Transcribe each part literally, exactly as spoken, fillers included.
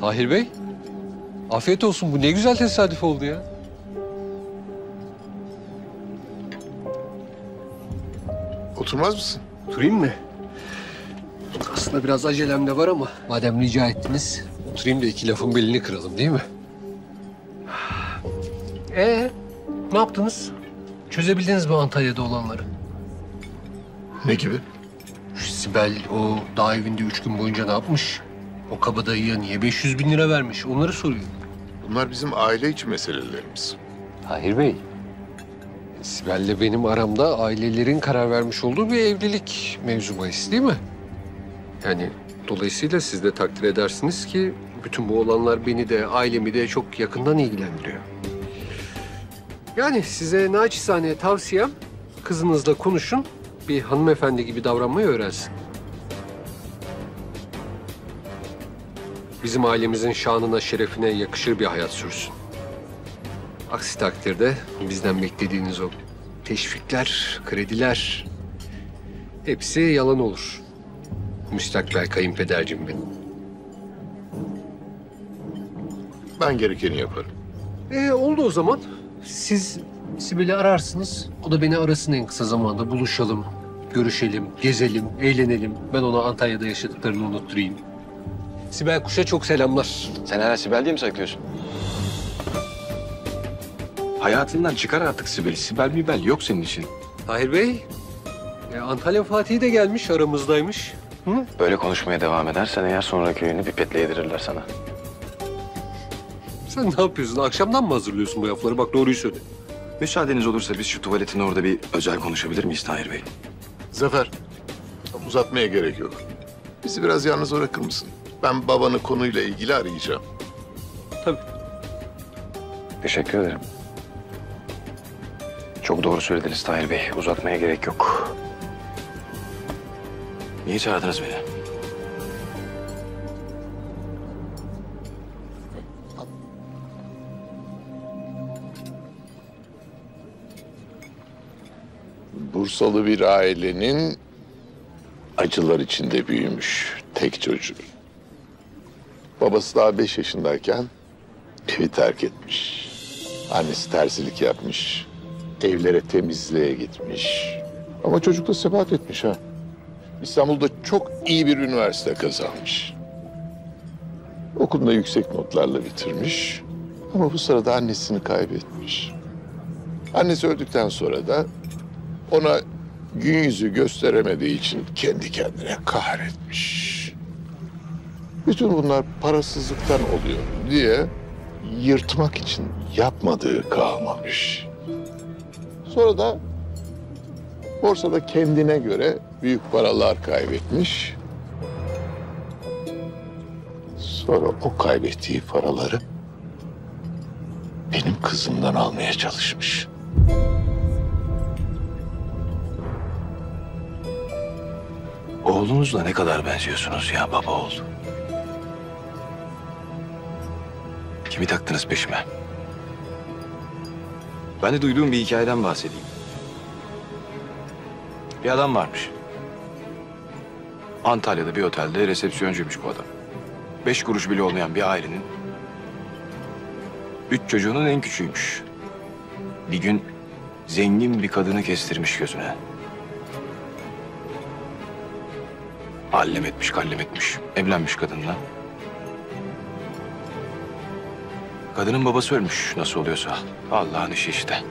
Tahir Bey, afiyet olsun. Bu ne güzel tesadüf oldu ya. Oturmaz mısın? Oturayım mı? Aslında biraz acelem de var ama madem rica ettiniz, oturayım da iki lafın belini kıralım değil mi? Ee, ne yaptınız? Çözebildiniz mi Antalya'da olanları? Ne gibi? Şu Sibel o dağ evinde üç gün boyunca ne yapmış? O kabadayıya niye beş yüz bin lira vermiş? Onları soruyor. Bunlar bizim aile içi meselelerimiz. Tahir Bey, Sibel'le benim aramda ailelerin karar vermiş olduğu bir evlilik mevzu bahis değil mi? Yani dolayısıyla siz de takdir edersiniz ki bütün bu olanlar beni de ailemi de çok yakından ilgilendiriyor. Yani size naçizane tavsiyem kızınızla konuşun, bir hanımefendi gibi davranmayı öğrensin. Bizim ailemizin şanına, şerefine yakışır bir hayat sürsün. Aksi takdirde bizden beklediğiniz o teşvikler, krediler hepsi yalan olur. Müstakbel kayınpedercim benim. Ben gerekeni yaparım. Ee, oldu o zaman. Siz Sibel'i ararsınız. O da beni arasın en kısa zamanda. Buluşalım, görüşelim, gezelim, eğlenelim. Ben ona Antalya'da yaşadıklarını unutturayım. Sibel Kuş'a çok selamlar. Sen hala Sibel diye mi saklıyorsun? Hayatından çıkar artık Sibel'i. Sibel mibel yok senin için. Tahir Bey, e, Antalya Fatih'i de gelmiş, aramızdaymış. Hı? Böyle konuşmaya devam edersen eğer sonra köyünü pipetle yedirirler sana. Sen ne yapıyorsun? Akşamdan mı hazırlıyorsun bu lafları? Bak doğruyu söyle. Müsaadeniz olursa biz şu tuvaletin orada bir özel konuşabilir miyiz Tahir Bey? Zafer, uzatmaya gerek yok. Bizi biraz yalnız bırakır mısın? Ben babanı konuyla ilgili arayacağım. Tabii. Teşekkür ederim. Çok doğru söylediniz Tahir Bey. Uzatmaya gerek yok. Niye çağırdınız beni? Bursalı bir ailenin acılar içinde büyümüş tek çocuğu. Babası daha beş yaşındayken evi terk etmiş. Annesi terzilik yapmış. Evlere temizliğe gitmiş. Ama çocuk da sebat etmiş ha. İstanbul'da çok iyi bir üniversite kazanmış. Okulunu da yüksek notlarla bitirmiş. Ama bu sırada annesini kaybetmiş. Annesi öldükten sonra da ona gün yüzü gösteremediği için kendi kendine kahretmiş. Bütün bunlar parasızlıktan oluyor diye yırtmak için yapmadığı kalmamış. Sonra da borsada kendine göre büyük paralar kaybetmiş. Sonra o kaybettiği paraları benim kızımdan almaya çalışmış. Oğlunuzla ne kadar benziyorsunuz ya baba oğul. Kimi taktınız peşime? Ben de duyduğum bir hikayeden bahsedeyim. Bir adam varmış. Antalya'da bir otelde resepsiyoncuymuş bu adam. Beş kuruş bile olmayan bir ailenin üç çocuğunun en küçüğüymüş. Bir gün zengin bir kadını kestirmiş gözüne. Allem etmiş, kallem etmiş. Evlenmiş kadınla. Kadının babası ölmüş nasıl oluyorsa. Allah'ın işi işte.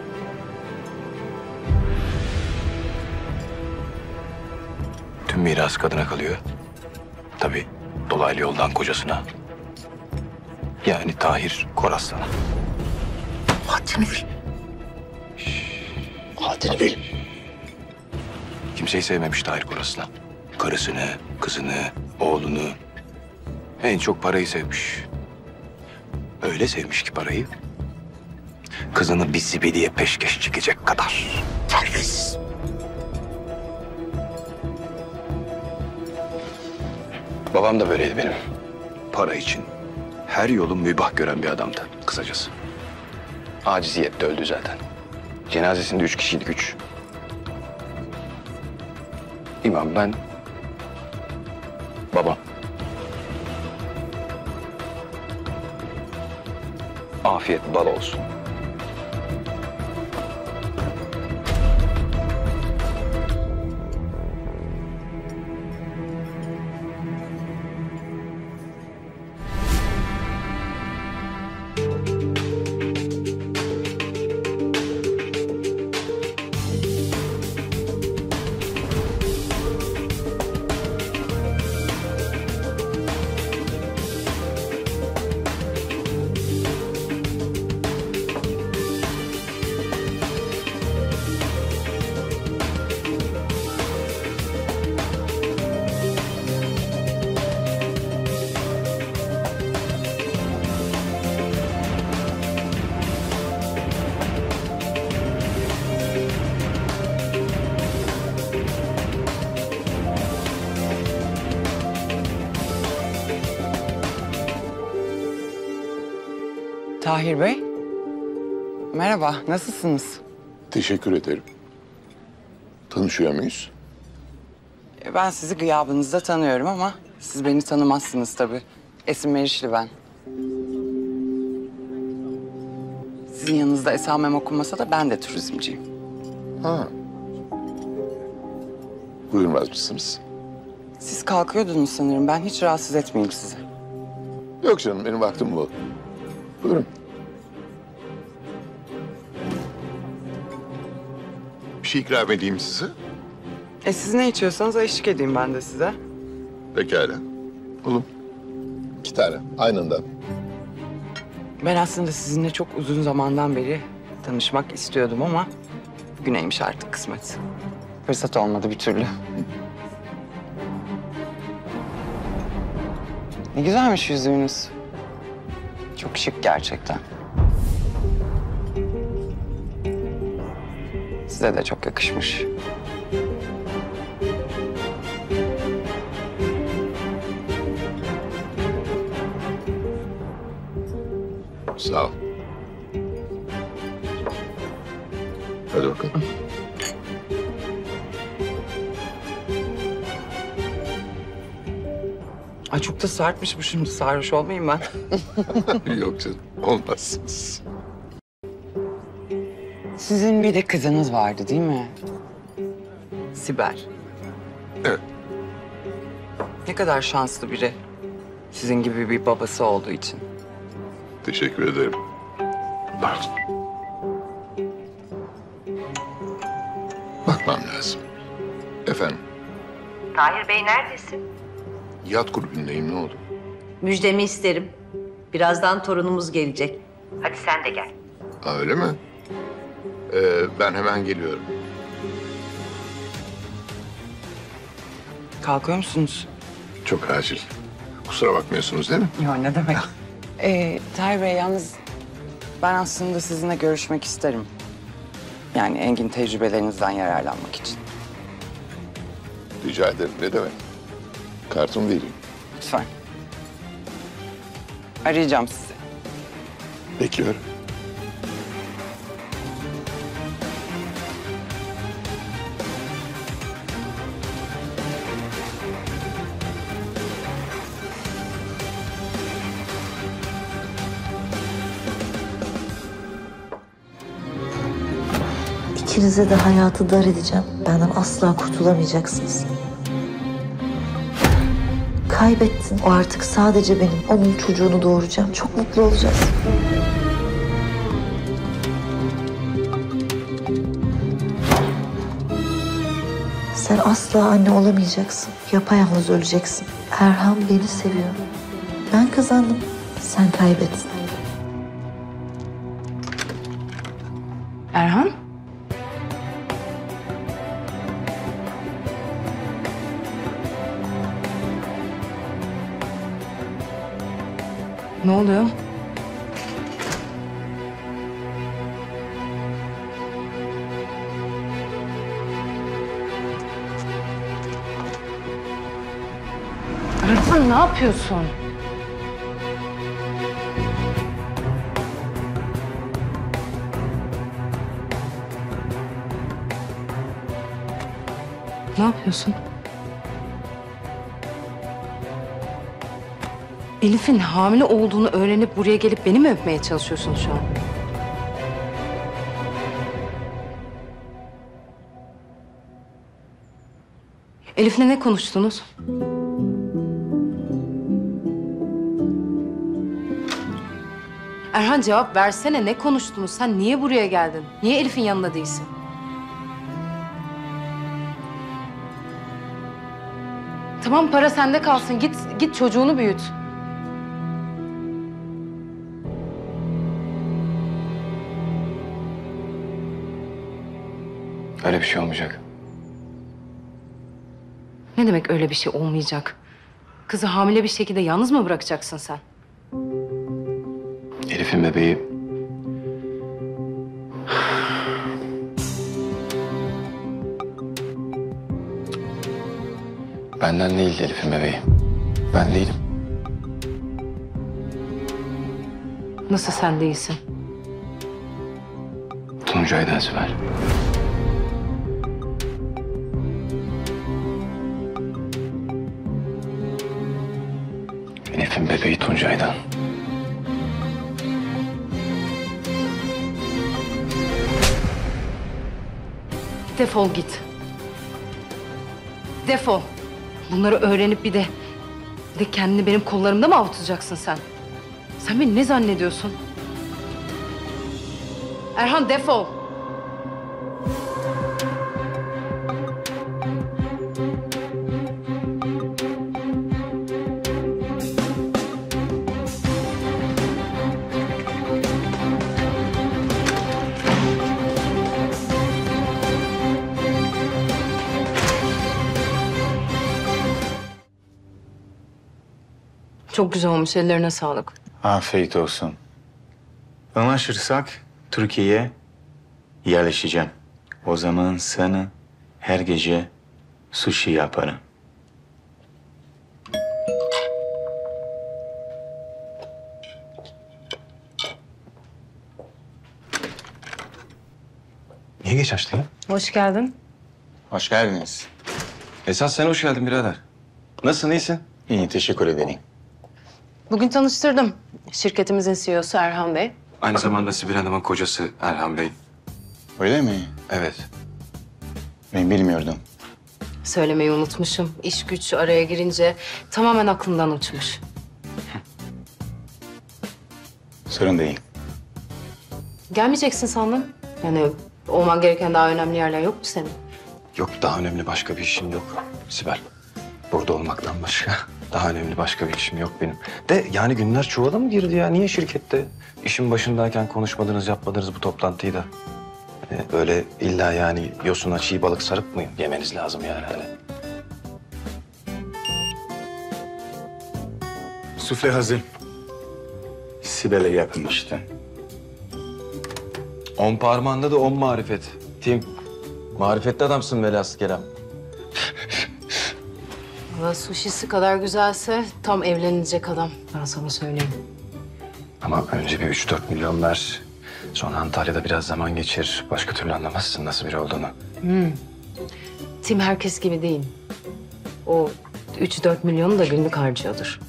Tüm miras kadına kalıyor. Tabii dolaylı yoldan kocasına. Yani Tahir Koraslan'a. Haddini bil. Haddini bil. Kimseyi sevmemiş Tahir Koraslan. Karısını, kızını, oğlunu. En çok parayı sevmiş. Öyle sevmiş ki parayı. Kızını bir zibediye peşkeş çekecek kadar. Terbiyesiz. Babam da böyleydi benim. Para için her yolu mübah gören bir adamdı kısacası. Aciziyette öldü zaten. Cenazesinde üç kişiydik, üç. İmam, ben, babam. afiyet bal olsun. Tahir Bey, merhaba, nasılsınız? Teşekkür ederim. Tanışıyor muyuz? E, Ben sizi gıyabınızda tanıyorum ama siz beni tanımazsınız tabii. Esin Meriçli ben. Sizin yanınızda esamem okunmasa da ben de turizmciyim. Ha. Buyurmaz mısınız? Siz kalkıyordunuz sanırım, ben hiç rahatsız etmeyeyim sizi. Yok canım, benim vaktim bu. Buyurun. Bir şey ikram edeyim size. E siz ne içiyorsanız eşlik edeyim ben de size. Pekala. Oğlum. İki tane, aynından. Ben aslında sizinle çok uzun zamandan beri tanışmak istiyordum ama güneymiş artık kısmet. Fırsat olmadı bir türlü. Ne güzelmiş yüzüğünüz. Çok şık gerçekten. Size de çok yakışmış. Sağ ol. Hadi bakalım. Ay çok da sertmiş bu, şimdi sarhoş olmayayım ben. Yok canım, olmazsınız. Sizin bir de kızınız vardı değil mi? Sibel. Evet. Ne kadar şanslı biri. Sizin gibi bir babası olduğu için. Teşekkür ederim. Pardon. Bakmam lazım. Efendim, Tahir Bey neredesin? yat kulübündeyim, ne oldu? Müjdemi isterim. Birazdan torunumuz gelecek. Hadi sen de gel. Ha, öyle mi? Ee, ben hemen geliyorum. Kalkıyor musunuz? Çok acil. Kusura bakmıyorsunuz değil mi? Ya ne demek? ee, Tahir Bey yalnız ben aslında sizinle görüşmek isterim. Yani engin tecrübelerinizden yararlanmak için. Rica ederim, ne demek? Kartımı vereyim. Lütfen. Arayacağım sizi. Bekliyorum. İkinize de hayatı dar edeceğim. Benden asla kurtulamayacaksınız. Kaybettin. O artık sadece benim. Onun çocuğunu doğuracağım. Çok mutlu olacağız. Sen asla anne olamayacaksın. Yapayalnız öleceksin. Erhan beni seviyor. Ben kazandım. Sen kaybettin. Erhan? Ne oluyor? Erhan ne yapıyorsun? Ne yapıyorsun? Elif'in hamile olduğunu öğrenip buraya gelip beni mi öpmeye çalışıyorsun şu an? Elif'le ne konuştunuz? Erhan cevap versene, ne konuştunuz? Sen niye buraya geldin? Niye Elif'in yanında değilsin? Tamam, para sende kalsın. Git git çocuğunu büyüt. Öyle bir şey olmayacak. Ne demek öyle bir şey olmayacak? Kızı hamile bir şekilde yalnız mı bırakacaksın sen? Elif'in bebeği... Benden değil Elif'in bebeği. Ben değilim. Nasıl sen değilsin? Tuncay'dan Sibel. Elif'in bebeği Tuncay'dan. Defol git. Defol. Bunları öğrenip bir de... Bir de kendini benim kollarımda mı avutacaksın sen? Sen beni ne zannediyorsun? Erhan defol. Çok güzel olmuş, ellerine sağlık. Afiyet olsun. Anlaşırsak Türkiye'ye yerleşeceğim. O zaman sana her gece sushi yaparım. Niye geç açtın ya? Hoş geldin. Hoş geldiniz. Esas sen hoş geldin birader. Nasılsın, iyisin? İyi, teşekkür ederim. Bugün tanıştırdım. Şirketimizin C E O'su Erhan Bey. Aynı zamanda Sibel Hanım'ın kocası Erhan Bey. Öyle mi? Evet. Ben bilmiyordum. Söylemeyi unutmuşum. İş güç araya girince tamamen aklımdan uçmuş. Sorun değil. Gelmeyeceksin sandım. Yani olman gereken daha önemli yerler yok mu senin? Yok, daha önemli başka bir işim yok Sibel. Burada olmaktan başka daha önemli başka bir işim yok benim. De yani günler çuvala mı girdi ya? Niye şirkette işin başındayken konuşmadınız, yapmadınız bu toplantıyı da? Ee, öyle illa yani yosuna çiğ balık sarıp mı yemeniz lazım yani hani? Sufle hazır. Sibel'e yapılmıştı. On parmağında da on marifet. Tim, marifetli adamsın velhasıl kelam. Valla suşisi kadar güzelse tam evlenilecek adam. Ben sana söyleyeyim. Ama önce bir üç dört milyon ver. Sonra Antalya'da biraz zaman geçir. Başka türlü anlamazsın nasıl biri olduğunu. Tim herkes gibi değil. O üç dört milyonu da günlük harcıyordur.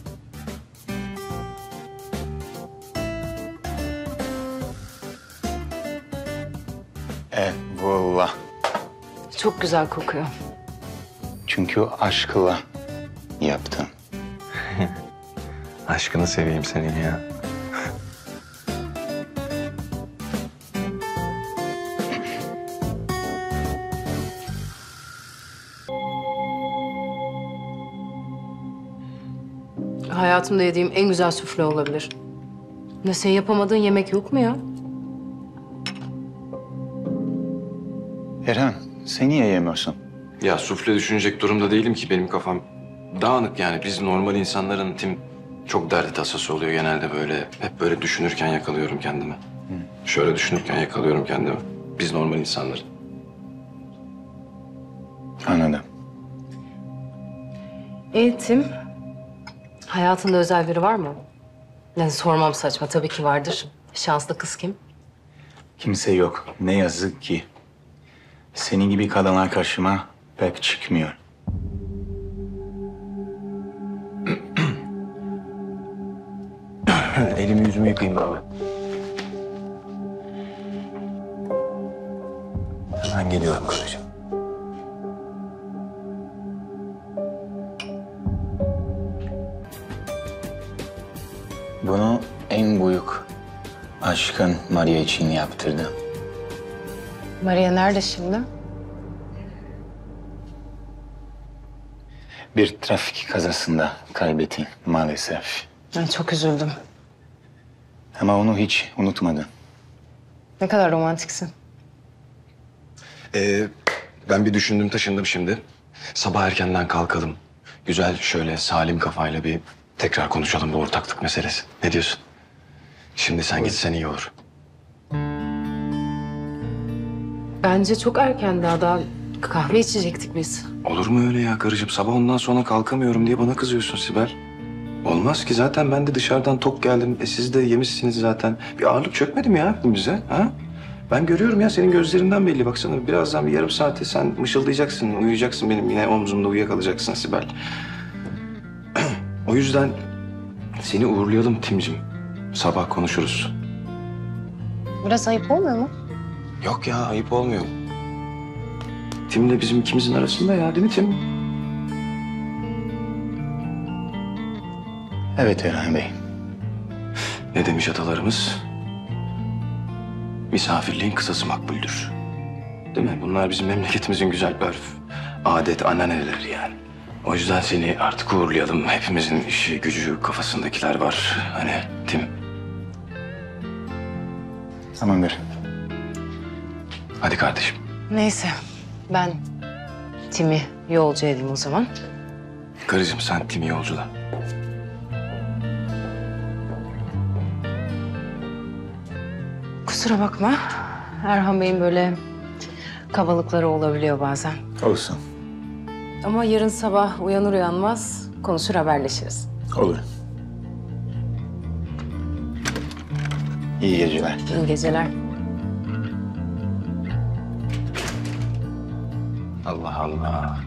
E, valla. Çok güzel kokuyor. Çünkü aşkla yaptım. Aşkını seveyim senin ya. Hayatımda yediğim en güzel sufle olabilir. Ne senin yapamadığın yemek yok mu ya? Erhan, sen niye yemiyorsun? Ya sufle düşünecek durumda değilim ki, benim kafam dağınık yani. Biz normal insanların Tim çok derdi tasası oluyor genelde böyle. Hep böyle düşünürken yakalıyorum kendimi. Şöyle düşünürken yakalıyorum kendimi. Biz normal insanlar. Anladım. E Tim, hayatında özel biri var mı? Yani sormam saçma, tabii ki vardır. Şanslı kız kim? Kimse yok. Ne yazık ki. Senin gibi kadınlar karşıma pek çıkmıyor. yüzümü yıkayayım abi. Hemen geliyorum karıcığım. Bunu en büyük aşkın Maria için yaptırdım. Maria nerede şimdi? Bir trafik kazasında kaybettim maalesef. Ben çok üzüldüm. Ama onu hiç unutmadım. Ne kadar romantiksin. Ee, ben bir düşündüm taşındım şimdi. Sabah erkenden kalkalım. Güzel şöyle salim kafayla bir tekrar konuşalım bu ortaklık meselesi. Ne diyorsun? Şimdi sen gitsen iyi olur. Bence çok erken daha daha kahve içecektik biz. Olur mu öyle ya karıcığım? Sabah ondan sonra kalkamıyorum diye bana kızıyorsun Sibel. Olmaz ki zaten ben de dışarıdan tok geldim. E siz de yemişsiniz zaten. Bir ağırlık çökmedi mi ya bize? Ha? Ben görüyorum ya senin gözlerinden belli. Baksana birazdan bir yarım saate sen mışıldayacaksın, uyuyacaksın benim yine omzumda uyuyakalacaksın Sibel. O yüzden seni uğurlayalım Timcim. Sabah konuşuruz. Biraz ayıp olmuyor mu? Yok ya ayıp olmuyor. Tim'le bizim ikimizin arasında ya değil mi Tim? Evet Erhan Bey. Ne demiş atalarımız? Misafirliğin kısası makbuldür. Değil mi? Bunlar bizim memleketimizin güzel örf, adet, ananeleri yani. O yüzden seni artık uğurlayalım. Hepimizin işi, gücü, kafasındakiler var. Hani Tim. Tamamdır. Hadi kardeşim. Neyse ben Tim'i yolcu edeyim o zaman. Karıcığım sen Tim'i yolcula. Kusura bakma. Erhan Bey'in böyle kabalıkları olabiliyor bazen. Olsun. Ama yarın sabah uyanır uyanmaz konuşur haberleşiriz. Olur. İyi geceler. İyi geceler. Allah Allah.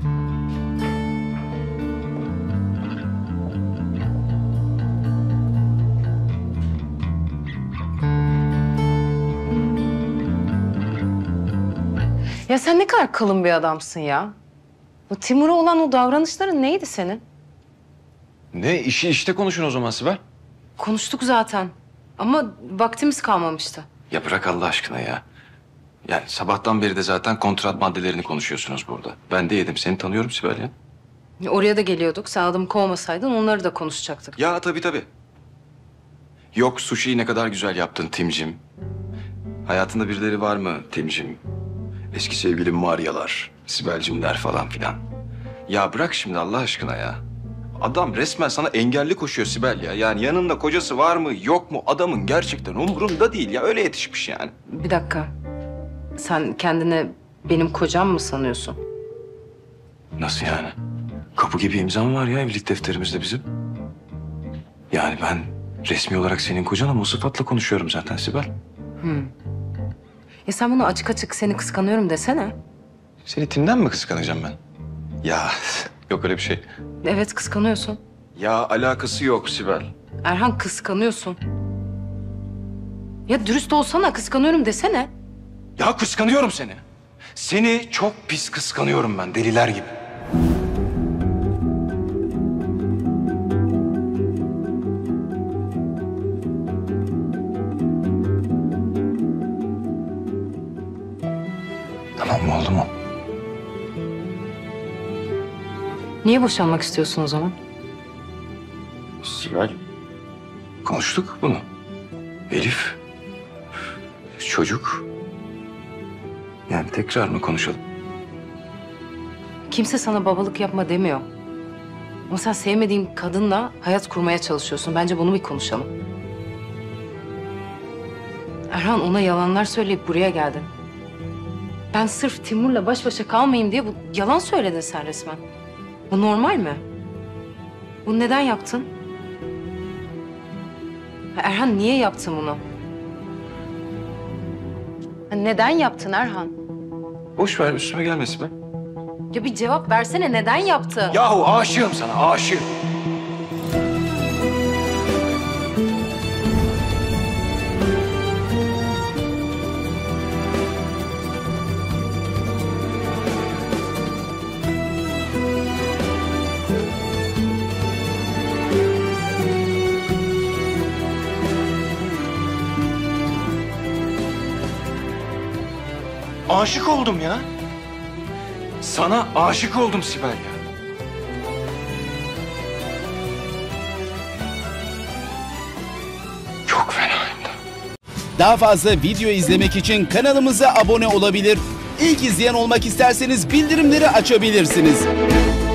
Ya sen ne kadar kalın bir adamsın ya. Bu Timur'a olan o davranışların neydi senin? Ne işi işte konuşun o zaman Sibel. Konuştuk zaten. Ama vaktimiz kalmamıştı. Ya bırak Allah aşkına ya. Yani sabahtan beri de zaten kontrat maddelerini konuşuyorsunuz burada. Ben de yedim. Seni tanıyorum Sibel ya. Oraya da geliyorduk. Sen adamı kovmasaydın onları da konuşacaktık. Ya tabii tabii. Yok sushi'yi ne kadar güzel yaptın Timcim. Hayatında birileri var mı Timcim? Eski sevgilim Maria'lar, Sibel'cimler falan filan. Ya bırak şimdi Allah aşkına ya. Adam resmen sana engelli koşuyor Sibel ya. Yani yanında kocası var mı yok mu adamın gerçekten umurunda değil ya. Öyle yetişmiş yani. Bir dakika. Sen kendine benim kocam mı sanıyorsun? Nasıl yani? Kapı gibi imzam var ya evlilik defterimizde bizim. Yani ben resmi olarak senin kocan ama o sıfatla konuşuyorum zaten Sibel. Hı. Ya sen bunu açık açık seni kıskanıyorum desene. Seni Tim'den mi kıskanacağım ben? Ya yok öyle bir şey. Evet kıskanıyorsun. Ya alakası yok Sibel. Erhan kıskanıyorsun. Ya dürüst olsana kıskanıyorum desene. Ya kıskanıyorum seni. Seni çok pis kıskanıyorum ben deliler gibi. Tamam mı oldu mu? Niye boşanmak istiyorsun o zaman? Sibel. Konuştuk bunu. Elif. Çocuk. Yani tekrar mı konuşalım? Kimse sana babalık yapma demiyor. Ama sen sevmediğin kadınla hayat kurmaya çalışıyorsun. Bence bunu bir konuşalım. Erhan ona yalanlar söyleyip buraya geldin. Ben sırf Timur'la baş başa kalmayayım diye bu yalan söyledin sen resmen. Bu normal mi? Bunu neden yaptın? Erhan niye yaptın bunu? Neden yaptın Erhan? Boş ver üstüme gelme Sibel. Ya bir cevap versene neden yaptın? Yahu aşığım sana aşığım. aşık oldum ya. Sana aşık oldum Sibel ya. Çok fenayım da. Daha fazla video izlemek için kanalımıza abone olabilir. İlk izleyen olmak isterseniz bildirimleri açabilirsiniz.